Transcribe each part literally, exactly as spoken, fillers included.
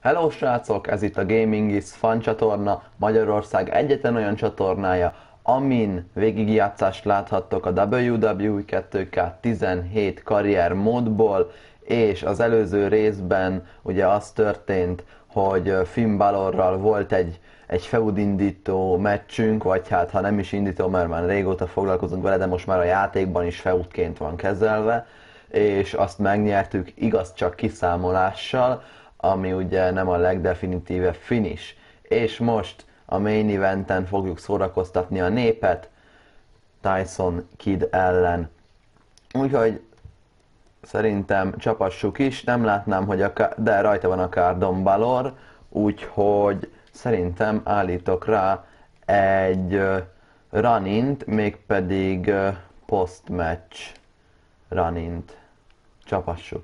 Hello srácok, ez itt a Gaming is Fun csatorna, Magyarország egyetlen olyan csatornája, amin végigjátszást láthattok a dupla vé dupla vé kettő ká tizenhét karrier módból, és az előző részben ugye az történt, hogy Finn Balorral volt egy, egy feudindító meccsünk, vagy hát ha nem is indító, mert már régóta foglalkozunk vele, de most már a játékban is feudként van kezelve, és azt megnyertük, igaz csak kiszámolással, ami ugye nem a legdefinitívebb finish. És most a main eventen fogjuk szórakoztatni a népet Tyson Kidd ellen. Úgyhogy szerintem csapassuk is, nem látnám, hogy a de rajta van a kárdon Balor, úgyhogy szerintem állítok rá egy uh, run-int, mégpedig uh, post-match run-int. Csapassuk.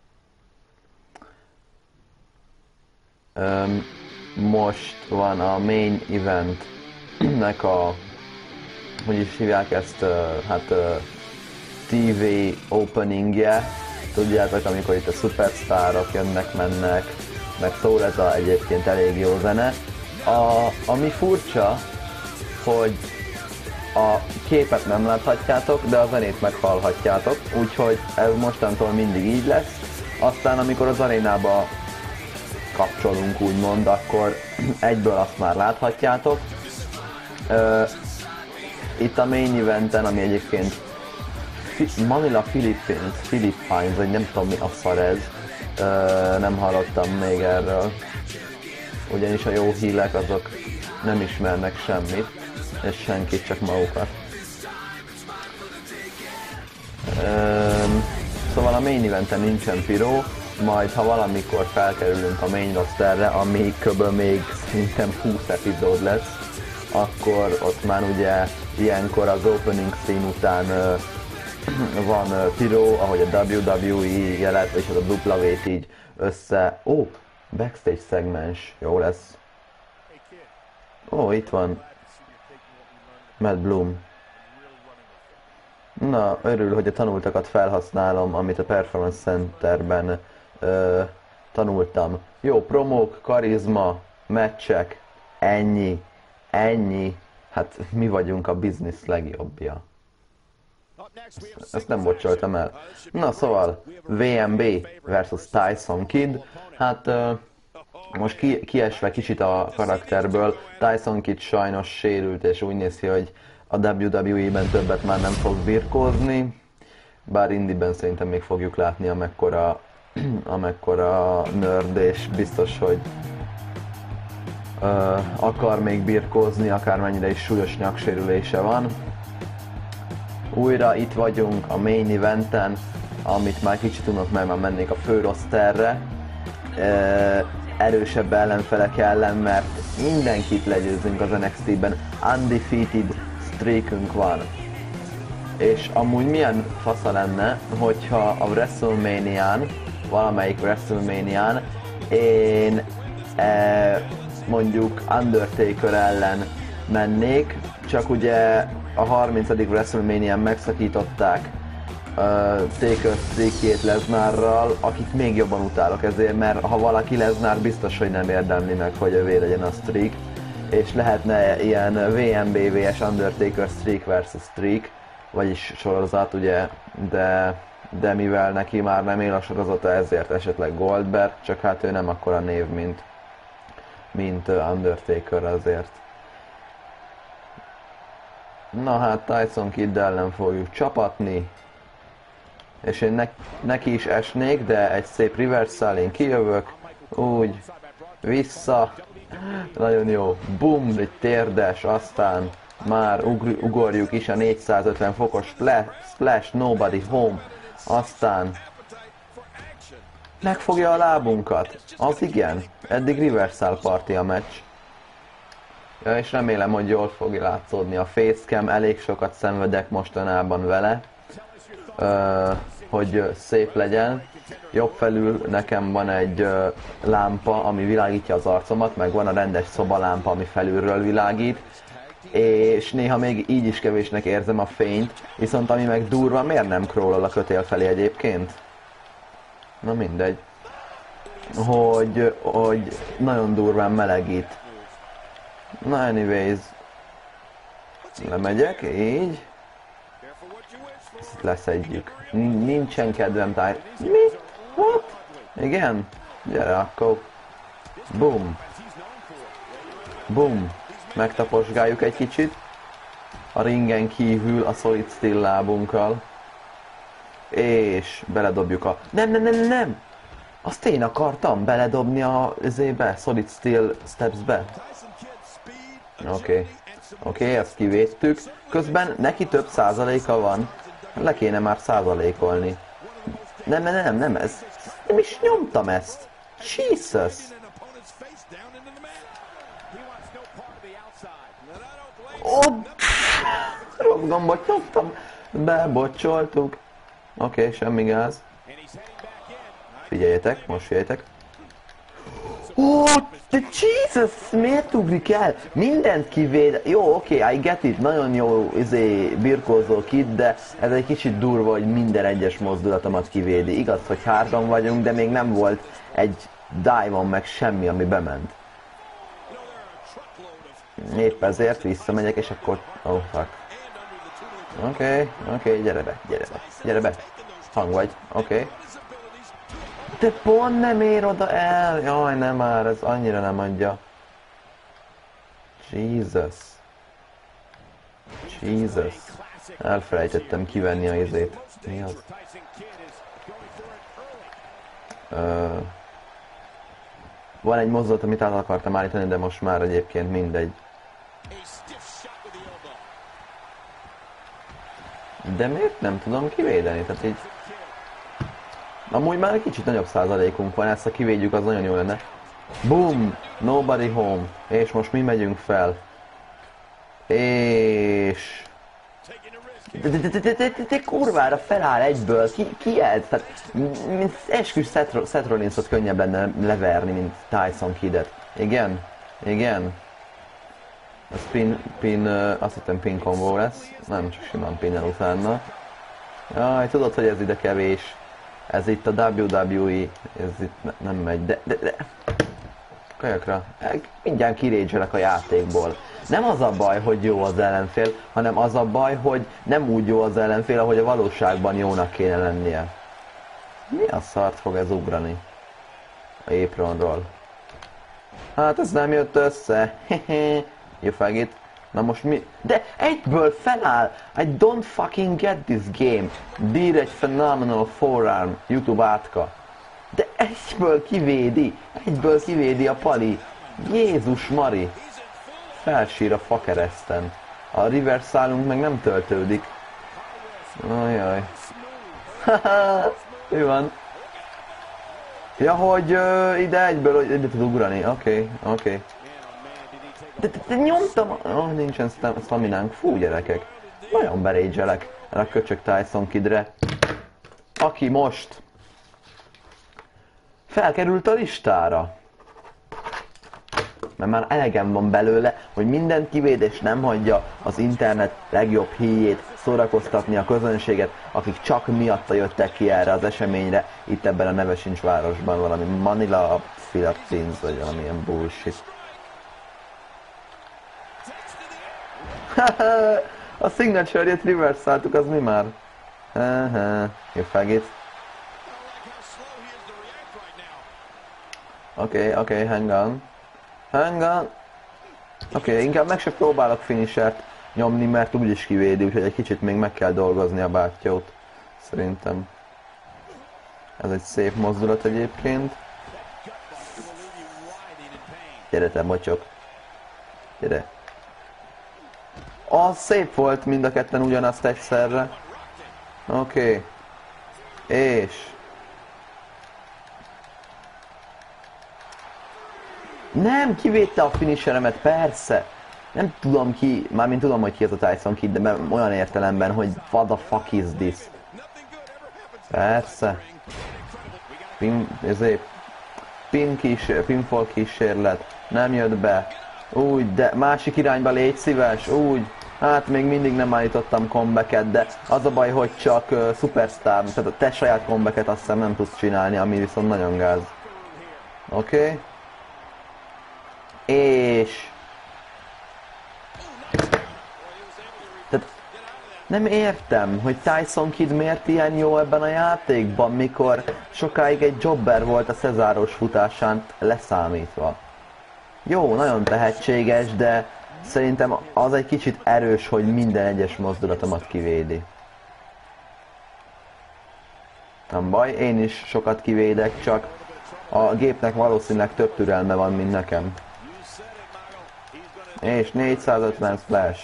Um, most van a main eventnek a, hogy is hívják ezt, uh, hát uh, té vé openingje, tudjátok, amikor itt a szupersztárok jönnek, mennek, meg szól ez a egyébként elég jó zene. A, ami furcsa, hogy a képet nem láthatjátok, de a zenét meghallhatjátok, úgyhogy ez mostantól mindig így lesz. Aztán amikor az arénába kapcsolunk úgymond, akkor egyből azt már láthatjátok. Uh, itt a main eventen, ami egyébként Manila Philippines, Philippines, vagy nem tudom mi a szar ez, uh, nem hallottam még erről, ugyanis a jó hírek azok nem ismernek semmit, és senkit, csak magukat. Uh, szóval a main eventen nincsen piró, majd ha valamikor felkerülünk a main rosterre, ami kb. Még szerintem húsz epizód lesz, akkor ott már ugye ilyenkor az opening scene után uh, van uh, piró, ahogy a dupla vé dupla vé jelet, és az a dupla vét így össze... Ó, oh, backstage szegmens, jó lesz. Ó, oh, itt van Matt Bloom. Na, örül, hogy a tanultakat felhasználom, amit a Performance Centerben uh, tanultam. Jó, promók, karizma, meccsek, ennyi, ennyi. Hát mi vagyunk a biznisz legjobbja. Ezt nem bocsoltam el. Na szóval, vé em bé versus Tyson Kidd. Hát uh, most ki, kiesve kicsit a karakterből, Tyson Kidd sajnos sérült, és úgy néz ki, hogy a dupla vé dupla vé-ben többet már nem fog birkózni. Bár indiben szerintem még fogjuk látni, amekkora, amekkora nerd, és biztos, hogy uh, akar még birkózni, akármennyire is súlyos nyaksérülése van. Újra itt vagyunk a main eventen, amit már kicsit tudok, mert már mennék a fő rosterre. Uh, erősebb ellenfelek ellen, mert mindenkit legyőzünk az en iksz té-ben. Undefeated streakünk van. És amúgy milyen fasza lenne, hogyha a WrestleManián, valamelyik WrestleManián én e, mondjuk Undertaker ellen mennék, csak ugye a harmincadik WrestleManián megszakították uh, Taker streakjét Lesnarral, akit még jobban utálok ezért, mert ha valaki Lesnar, biztos, hogy nem érdemli meg, hogy övé legyen a streak, és lehetne ilyen vé em bé versus. Undertaker streak versus streak, vagyis sorozat, ugye, de, de mivel neki már nem él a sorozata, ezért esetleg Goldberg, csak hát ő nem akkora név, mint, mint Undertaker azért. Na hát Tyson Kidd ellen fogjuk csapatni, és én ne, neki is esnék, de egy szép reversal, én kijövök, úgy, vissza, nagyon jó, bum, egy térdes, aztán már ugri, ugorjuk is a négyszázötven fokos splash, splash, nobody home, aztán megfogja a lábunkat, az igen, eddig reversal party a meccs. Ja, és remélem, hogy jól fog látszódni a facecam, elég sokat szenvedek mostanában vele, uh, hogy szép legyen. Jobb felül nekem van egy uh, lámpa, ami világítja az arcomat, meg van a rendes szobalámpa, ami felülről világít, és néha még így is kevésnek érzem a fényt, viszont ami meg durva, miért nem crawlol a kötél felé egyébként? Na mindegy. hogy, hogy nagyon durván melegít. Na, anyways. Lemegyek, így. Ezt leszedjük. Nincsen kedvem táj... Mi? What? Igen? Gyere akkor. Boom. Boom. Megtaposgáljuk egy kicsit. A ringen kívül a solid steel lábunkkal. És beledobjuk a... Nem, nem, nem, nem! Azt én akartam beledobni a zébe, solid steel stepsbe. Oké. Okay. Oké, okay, ezt kivédtük. Közben neki több százaléka van. Le kéne már százalékolni. Nem, nem, nem, nem ez. Nem is nyomtam ezt. Jesus! Oh, rossz gombot nyomtam. Bebocsoltuk. Oké, okay, semmi gáz. Figyeljetek, most figyeljetek. Ó, oh, de Jesus, miért ugrik el? Mindent kivéd. Jó, oké, okay, I get it. Nagyon jó izé, birkózó kit, de ez egy kicsit durva, hogy minden egyes mozdulatomat kivédi. Igaz, hogy hárman vagyunk, de még nem volt egy dive-on meg semmi, ami bement. Épp ezért visszamegyek, és akkor... Oh, fuck. Oké, okay, oké, okay, gyere be, gyere be, gyere be. Hang vagy, oké. Okay. De pont nem ér oda el! Jaj, nem már, ez annyira nem adja. Jesus. Jesus. Elfelejtettem kivenni a izét. Mi az? Uh, van egy mozdulat, amit át akartam állítani, de most már egyébként mindegy. De miért nem tudom kivédeni? Tehát így... Amúgy már egy kicsit nagyobb százalékunk van, ezt ha kivédjük, az nagyon jó lenne. Boom! Nobody home. És most mi megyünk fel. És... De, de, de, de, de, de, de kurvára feláll egyből. Ki, ki ez? Tehát, mint esküs Seth Rollinsot könnyebb lenne leverni, mint Tyson Kiddet. Igen? Igen? A spin, pin, uh, azt hittem pin combo lesz. Nem, csak simán pinnel utána. Jaj, tudod, hogy ez ide kevés. Ez itt a dupla vé dupla vé, ez itt ne, nem megy, de, de, de... Kajakra, mindjárt kirédzselek a játékból. Nem az a baj, hogy jó az ellenfél, hanem az a baj, hogy nem úgy jó az ellenfél, ahogy a valóságban jónak kéne lennie. Mi a szart fog ez ugrani? A apronról. Hát ez nem jött össze. Hehe. You fag it. Na most mi? De egyből feláll! I don't fucking get this game. Bír egy phenomenal forearm, YouTube átka. De egyből kivédi, egyből kivédi a pali. Jézus Mari. Felsír a fakereszten. A reverse-szálunk meg nem töltődik. Ajaj. Haha, mi van? Ja, hogy uh, ide egyből, hogy ide tud ugrani. Oké, okay, oké. Okay. De, de, de nyomtam, oh, nincsen staminánk, fú gyerekek, nagyon berédzselek erre a köcsög Tyson Kidre, aki most felkerült a listára, mert már elegem van belőle, hogy mindent kivéd és nem hagyja az internet legjobb híjét szórakoztatni a közönséget, akik csak miatta jöttek ki erre az eseményre, itt ebben a nevesincs városban, valami Manila Philippines, vagy valamilyen bullshit. A signature-jét reverse-száltuk, az mi már? Haha, you fag it. Oké, okay, oké, okay, hang on. Hang on. Oké, okay, inkább meg se próbálok finishert nyomni, mert úgyis kivédi, úgyhogy egy kicsit még meg kell dolgozni a bátyót. Szerintem. Ez egy szép mozdulat egyébként. Gyere te mocsok. Gyere. Az szép volt, mind a ketten ugyanazt egyszerre. Oké. Okay. És... Nem, kivédte a finisheremet, persze. Nem tudom ki, mármint tudom, hogy ki ez a Tyson Kidd, de olyan értelemben, hogy what the fuck is this? Persze. Pin, ezért... Pin kísér, pinfall kísérlet. Nem jött be. Úgy, de másik irányba légy szíves, úgy. Hát még mindig nem állítottam comebacket, de az a baj, hogy csak uh, Superstar, tehát a te saját comebacket azt hiszem nem tudsz csinálni, ami viszont nagyon gáz. Oké. Okay. És... Tehát nem értem, hogy Tyson Kidd miért ilyen jó ebben a játékban, mikor sokáig egy jobber volt a Cezáros futásán leszámítva. Jó, nagyon tehetséges, de szerintem az egy kicsit erős, hogy minden egyes mozdulatomat kivédi. Nem baj, én is sokat kivédek, csak a gépnek valószínűleg több türelme van, mint nekem. És négyszázötven splash.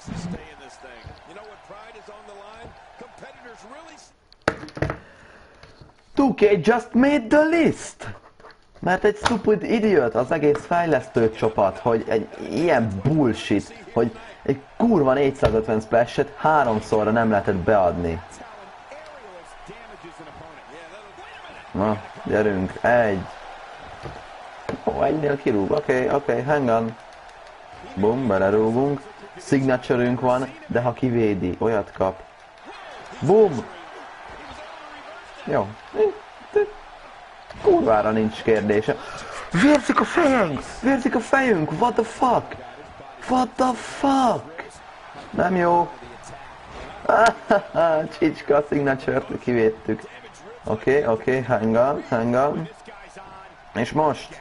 two K just made the list! Mert egy stupid idiot az egész fejlesztő csapat, hogy egy ilyen bullshit, hogy egy kurva négyszázötven splashet háromszorra nem lehetett beadni. Na, gyerünk, egy. Ó, oh, egynél kirúg, oké, okay, oké, okay, hang on. Bum, belerúgunk. Signature-ünk van, de ha kivédi, olyat kap. Bum! Jó. Kurvára nincs kérdése. Vérzik a fejünk! Vérzik a fejünk! What the fuck? What the fuck? Nem jó. Csicska signature-t kivédtük. Oké, okay, oké, okay, hang on, hang on. És most?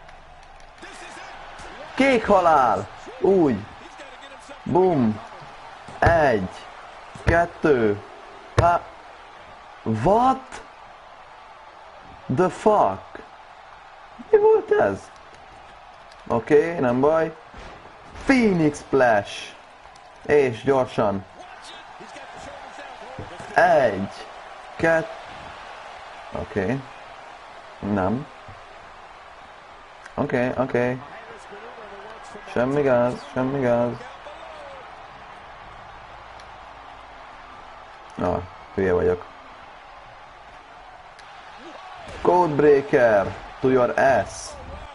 Kék halál! Úgy. Bum. Egy. Kettő. Ha. What? The fuck? Mi volt ez? Oké, okay, nem baj. Phoenix Splash. És gyorsan. Egy. Kettő. Oké. Okay. Nem. Oké, okay, oké. Okay. Semmi gáz, semmi gáz. Ah, hülye vagyok. Codebreaker to your ass.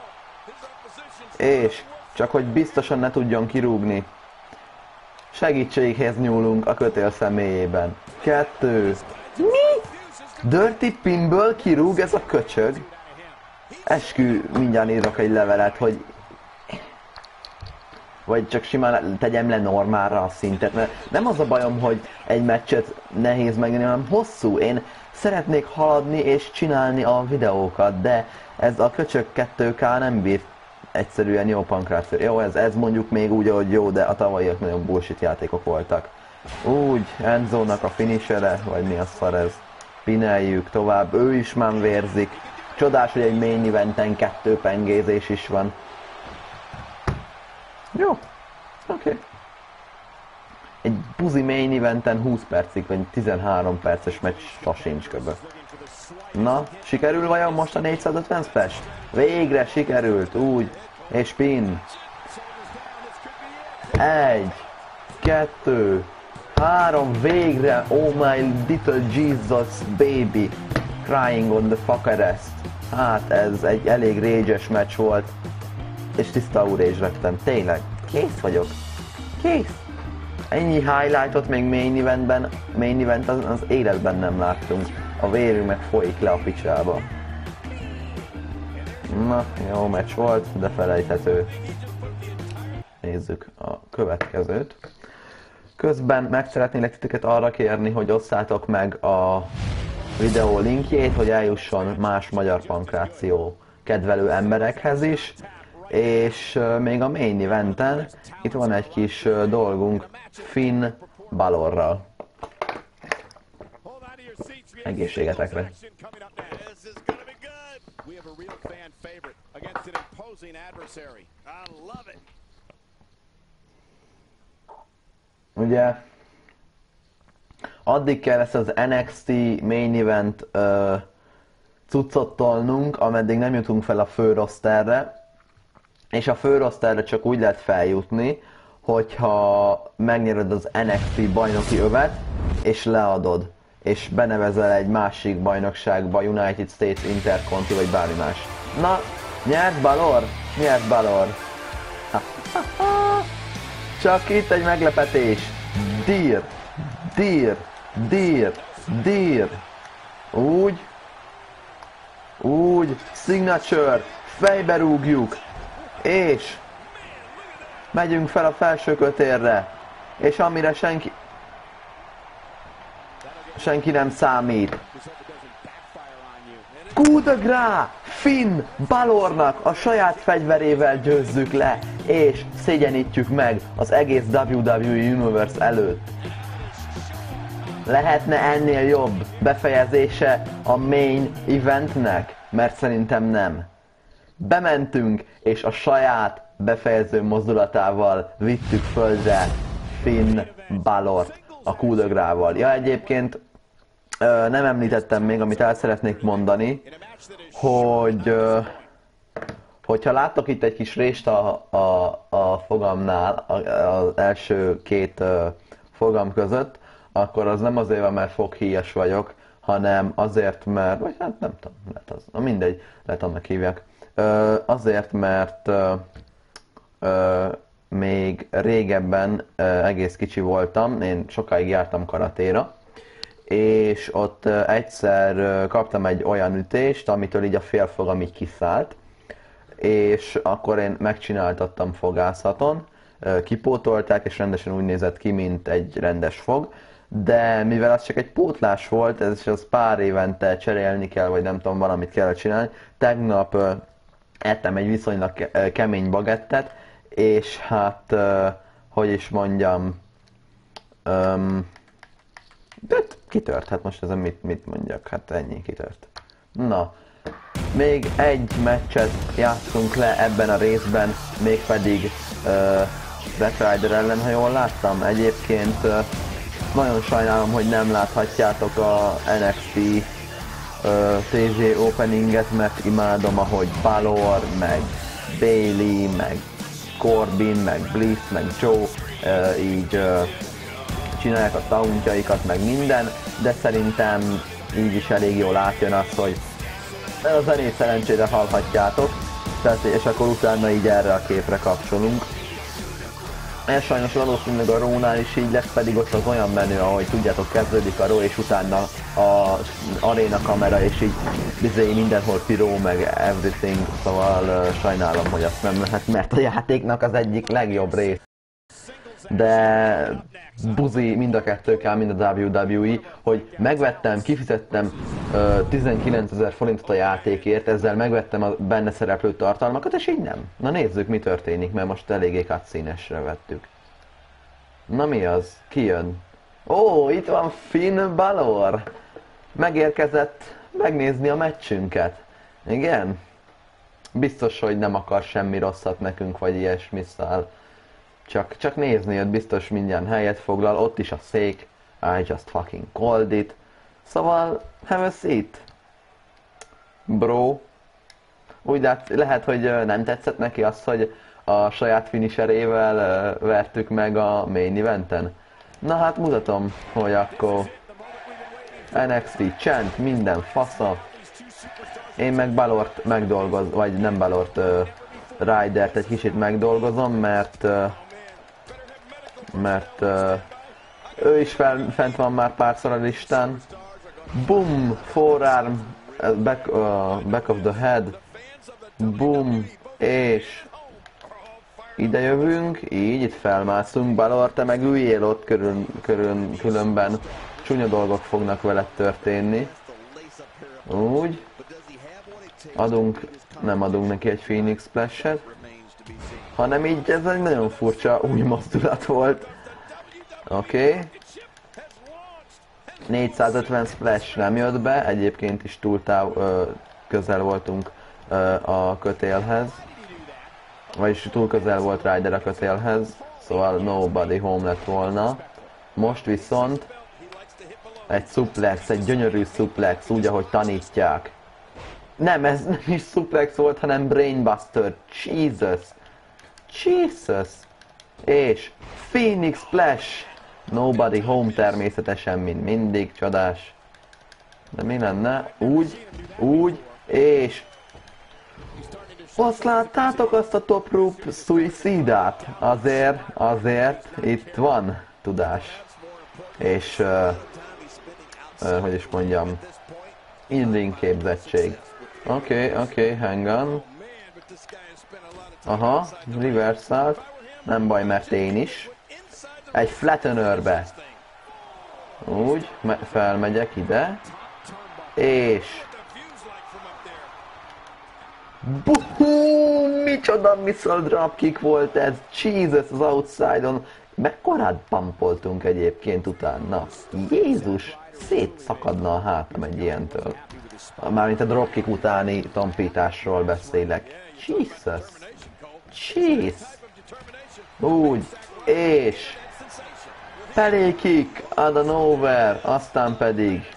És csak hogy biztosan ne tudjon kirúgni. Segítséghez nyúlunk a kötél személyében. Kettő. Mi? Dirty Pinből kirúg ez a köcsög? Eskü, mindjárt írok egy levelet, hogy... Vagy csak simán tegyem le normálra a szintet, mert nem az a bajom, hogy egy meccset nehéz megnyerni, hanem hosszú. Én szeretnék haladni és csinálni a videókat, de ez a köcsög kettő ká nem bír egyszerűen jó pankráció. Jó, ez, ez mondjuk még úgy, hogy jó, de a tavalyiak nagyon bullshit játékok voltak. Úgy, Enzo-nak a finishere, vagy mi a szar ez. Pineljük tovább, ő is már vérzik. Csodás, hogy egy main eventen kettő pengézés is van. Jó, oké. Okay. Egy buzi main eventen húsz percig, vagy tizenhárom perces meccs sosincs köbö. Na, sikerül vajon most a négyszázötven splash? Végre sikerült, úgy, és pin. Egy, kettő, három, végre, oh my little Jesus baby, crying on the fuck arrest. Hát ez egy elég rage-es meccs volt, és tiszta rage lettem, tényleg, kész vagyok, kész. Ennyi highlightot még main eventben, main event az, az életben nem láttunk. A vérünk meg folyik le a picsába. Na, jó meccs volt, de felejthető. Nézzük a következőt. Közben meg szeretnélek titeket arra kérni, hogy osszátok meg a videó linkjét, hogy eljusson más magyar pankráció kedvelő emberekhez is. És még a main eventen itt van egy kis dolgunk Finn Balorral. Egészségetekre! Ugye addig kell ezt az en iksz té main event uh, cuccot tolnunk, ameddig nem jutunk fel a fő rosterre. És a fő rosterre csak úgy lehet feljutni, hogyha megnyered az en iksz té bajnoki övet, és leadod, és benevezel egy másik bajnokságba, United States, Interconti, vagy bármi más. Na, nyert Balor? Nyert Balor. Csak itt egy meglepetés. Deer, deer, deer, deer. Úgy. Úgy. Signature. fejbe rúgjuk, és megyünk fel a felső kötélre, és amire senki, senki nem számít. Coup de grâce! Finn Balornak a saját fegyverével győzzük le, és szégyenítjük meg az egész dupla vé dupla vé Universe előtt. Lehetne ennél jobb befejezése a main eventnek? Mert szerintem nem. Bementünk, és a saját befejező mozdulatával vittük földre Finn Balort a coup de grâce-val. Ja, egyébként ö, nem említettem még, amit el szeretnék mondani, hogy ö, hogyha láttok itt egy kis rést a, a, a fogamnál, az első két ö, fogam között, akkor az nem azért, mert foghíjas vagyok, hanem azért, mert, vagy hát nem tudom, lehet az, na mindegy, lehet annak hívják. Ö, azért, mert ö, ö, még régebben ö, egész kicsi voltam, én sokáig jártam karatéra, és ott ö, egyszer ö, kaptam egy olyan ütést, amitől így a félfogam így kiszállt, és akkor én megcsináltattam fogászaton, ö, kipótolták, és rendesen úgy nézett ki, mint egy rendes fog, de mivel az csak egy pótlás volt, ez az pár évente cserélni kell, vagy nem tudom, valamit kell csinálni, tegnap ö, ettem egy viszonylag ke kemény bagettet, és hát, ö, hogy is mondjam, öm, de kitört, hát most ezen mit, mit mondjak, hát ennyi, kitört. Na, még egy meccset játszunk le ebben a részben, mégpedig uh, Zack Ryder ellen, ha jól láttam. Egyébként uh, nagyon sajnálom, hogy nem láthatjátok a en iksz té uh, té zé openinget, mert imádom, ahogy Balor, meg Bayley, meg Corbin, meg Bliss, meg Joe uh, így uh, csinálják a tauntjaikat, meg minden, de szerintem így is elég jól átjön az, hogy a zenét szerencsére hallhatjátok, tehát, és akkor utána így erre a képre kapcsolunk. Ez sajnos valószínűleg a Raw-nál is így lesz, pedig ott az olyan menő, ahogy tudjátok, kezdődik a Raw, és utána a aréna kamera, és így bizony mindenhol piró, meg everything, szóval uh, sajnálom, hogy azt nem lehet, mert a játéknak az egyik legjobb rész. De buzi mind a kettő kell, mind a dupla vé dupla vé, hogy megvettem, kifizettem uh, tizenkilencezer forintot a játékért, ezzel megvettem a benne szereplő tartalmakat, és így nem. Na nézzük, mi történik, mert most eléggé cutscene-esre vettük. Na mi az? Ki jön? Ó, itt van Finn Balor! Megérkezett megnézni a meccsünket. Igen? Biztos, hogy nem akar semmi rosszat nekünk, vagy ilyesmi szál. Csak, csak nézni jött, biztos mindjárt helyet foglal, ott is a szék. I just fucking called it. Szóval, have a seat. Bro. Úgy lát, lehet, hogy nem tetszett neki az, hogy a saját finisherével vertük meg a main eventen. Na hát mutatom, hogy akkor en iksz té, Chant, minden fasza. Én meg Balort megdolgoz, vagy nem Balort, uh, Rydert egy kicsit megdolgozom, mert uh, mert uh, ő is fel, fent van már párszor a listán. Boom, forearm, back, uh, back of the head. Boom, és ide jövünk, így itt felmászunk. Balor, te meg üljél ott, körül, körül, különben csúnya dolgok fognak veled történni. Úgy. Adunk, nem adunk neki egy Phoenix Splash-et, hanem így ez egy nagyon furcsa új mozdulat volt. Oké. Okay. négyszázötven Splash nem jött be, egyébként is túl táv, ö, közel voltunk ö, a kötélhez. Vagyis túl közel volt Ryder a kötélhez, szóval nobody home lett volna. Most viszont egy suplex, egy gyönyörű suplex, úgy ahogy tanítják. Nem, ez nem is suplex volt, hanem brainbuster. Jesus! Jesus! És Phoenix Splash! Nobody home természetesen, mint mindig, csodás. De mi lenne? Úgy, úgy, és... Azt láttátok azt a top rope suicide-át? Azért, azért, itt van tudás. És, uh, uh, hogy is mondjam, in-ring képzettség. Oké, okay, oké, okay, hang on. Aha, reversált. Nem baj, mert én is. Egy flattenerbe. Úgy, felmegyek ide. És... Buhú, micsoda missile dropkick volt ez. Jesus, az outside-on. Mekkorát pumpoltunk egyébként utána. Jézus, szétszakadna a hátam egy ilyentől. Mármint a dropkick utáni tompításról beszélek. Jesus. Jeez. Úgy. És... Pelé kick, out of nowhere. Aztán pedig...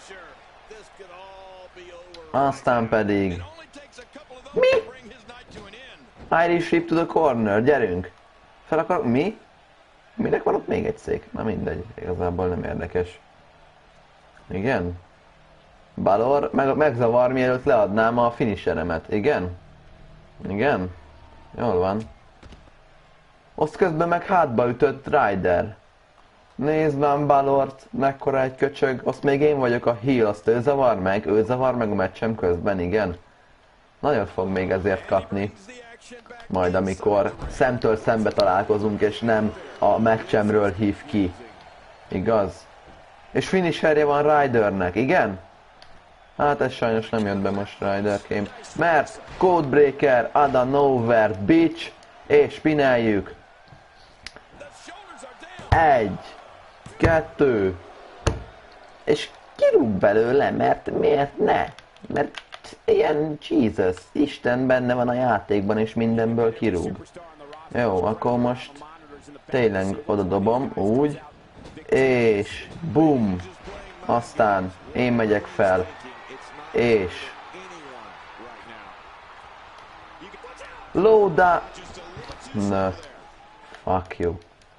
Aztán pedig... Mi? Irish whip to the corner, gyerünk! Fel akar... Mi? Minek van ott még egy szék? Na mindegy, igazából nem érdekes. Igen? Balor, meg, megzavar, mielőtt leadnám a finisheremet. Igen? Igen? Jól van. Azt közben meg hátba ütött Ryder. Nézd már Balort, mekkora egy köcsög. Azt még én vagyok a heel, azt ő zavar meg? Ő zavar meg a meccsem közben, igen? Nagyon fog még ezért kapni. Majd amikor szemtől szembe találkozunk, és nem a meccsemről hív ki. Igaz? És finisherje van Rydernek, igen? Hát ez sajnos nem jött be most Ryderkém. Mert Codebreaker, out of nowhere, bitch, és spineljük. Egy, kettő, és kirúg belőle, mert miért ne? Mert ilyen Jesus, Isten benne van a játékban, és mindenből kirúg. Jó, akkor most tényleg oda dobom, úgy, és bum, aztán én megyek fel, és Loda, na, fuck you.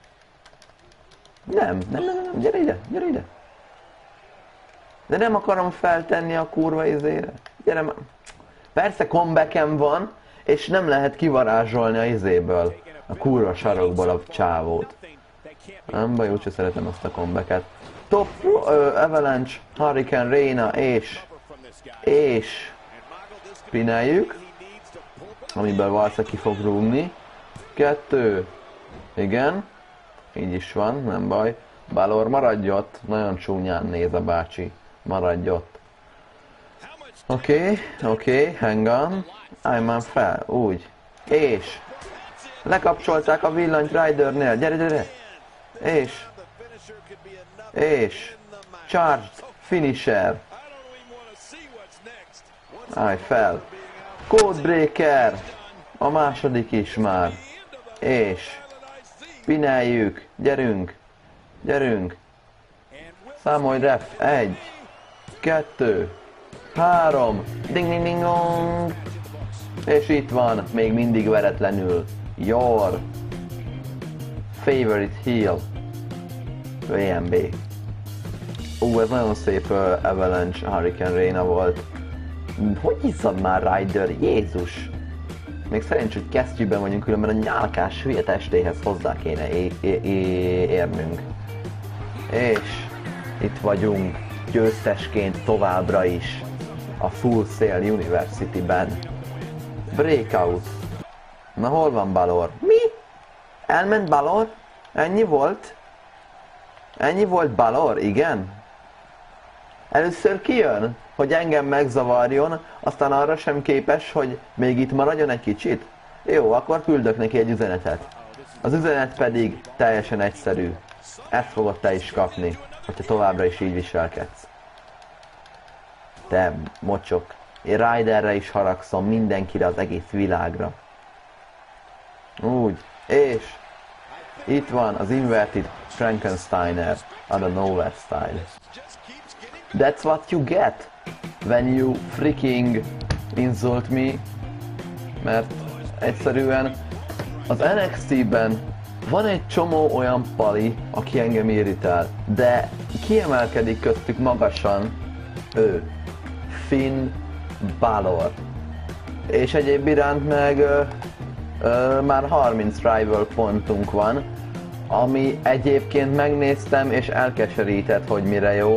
Nem, nem, nem, nem, gyere ide, gyere ide. De nem akarom feltenni a kurva izére. Gyere már. Persze comebackem van, és nem lehet kivarázsolni a izéből. A kurva sarokból a csávót. Nem baj, úgyse szeretem azt a comebacket. Top uh, Avalanche, Hurricane, Reina, és... És... Spineljük. Amiből valószínűleg ki fog rúgni. Kettő. Igen. Így is van, nem baj. Balor, maradj ott. Nagyon csúnyán néz a bácsi. Maradj ott. Oké, okay, oké, okay, hang on. Állj már fel, úgy. És... Lekapcsolták a villanyt Rydernél. Gyere, gyere! És... És... Charged Finisher. Állj fel. Codebreaker. A második is már. És... Spineljük. Gyerünk. Gyerünk. Számolj ref. Egy. Kettő. Három. Ding ding ding dong. És itt van. Még mindig veretlenül. Your favorite heel. vé em bé. Ú, ez nagyon szép uh, Avalanche Hurricane Reina volt. Hogy izzad már Ryder? Jézus! Még szerencsé, hogy kesztyűben vagyunk, különben a nyálkás hülye testéhez hozzá kéne é é é érnünk. És itt vagyunk győztesként továbbra is a Full Sail University-ben. Breakout. Na hol van Balor? Mi? Elment Balor? Ennyi volt? Ennyi volt Balor? Igen? Először kijön, hogy engem megzavarjon, aztán arra sem képes, hogy még itt maradjon egy kicsit? Jó, akkor küldök neki egy üzenetet. Az üzenet pedig teljesen egyszerű. Ezt fogod te is kapni, hogyha továbbra is így viselkedsz. Te mocsok. Én Ryderre is haragszom, mindenkire, az egész világra. Úgy. És itt van az Inverted Frankensteiner, out of nowhere style. That's what you get when you freaking insult me. Mert egyszerűen az en eksz té-ben van egy csomó olyan pali, aki engem irritál, de kiemelkedik köztük magasan ő, Finn Balor. És egyéb iránt meg ö, ö, már harminc rival pontunk van, ami egyébként megnéztem és elkeserített, hogy mire jó,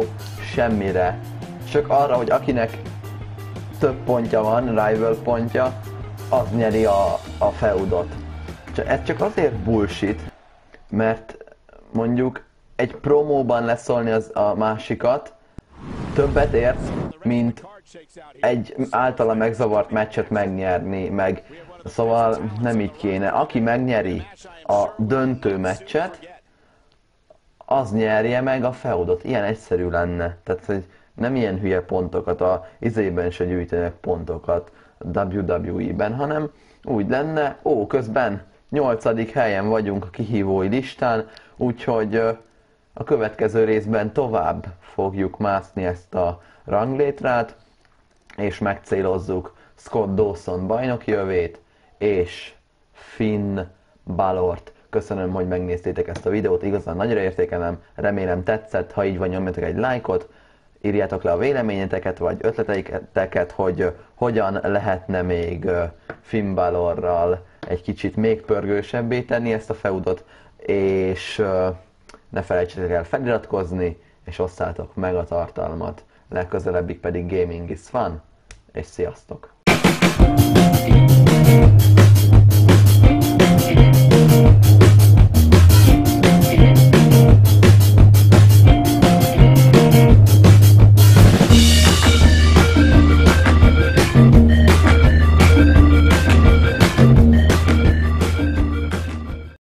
semmire. Csak arra, hogy akinek több pontja van, rival pontja, az nyeri a, a feudot. Ez csak azért bullshit, mert mondjuk egy promóban leszólni az a másikat többet érsz, mint egy általa megzavart meccset megnyerni, meg szóval nem így kéne. Aki megnyeri a döntő meccset, az nyerje meg a feudot. Ilyen egyszerű lenne. Tehát, hogy nem ilyen hülye pontokat, a izében se gyűjtenek pontokat a dupla vé dupla vé ben, hanem úgy lenne, ó, közben nyolcadik helyen vagyunk a kihívói listán, úgyhogy a következő részben tovább fogjuk mászni ezt a ranglétrát, és megcélozzuk Scott Dawson bajnoki övét, és Finn Balort. Köszönöm, hogy megnéztétek ezt a videót, igazán nagyra értékelem, remélem tetszett, ha így van, nyomjatok egy lájkot, írjátok le a véleményeteket, vagy ötleteiteket, hogy hogyan lehetne még Finn Balorral egy kicsit még pörgősebbé tenni ezt a feudot, és ne felejtsétek el feliratkozni, és osszátok meg a tartalmat. Legközelebbig pedig Gaming is Fun, és sziasztok!